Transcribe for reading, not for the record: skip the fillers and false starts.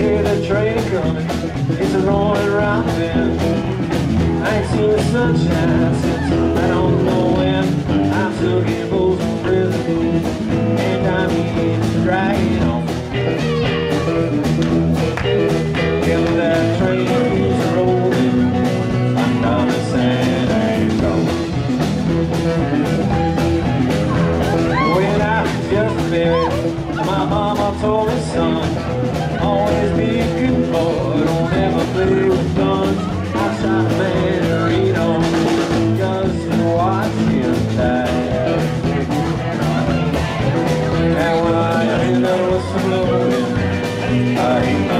hear the train coming, it's a roaring round bend. I ain't seen the sunshine since I don't know when. I'm stuck in Folsom Prison, and I'm here to drag it on. Till that train keeps rolling, I'm gonna send a call. When I was just a baby, my mama told me, son, always be a good boy, don't ever play with guns. I shot a man to read on, just to watch him die. And when I end up with some loving, I hate my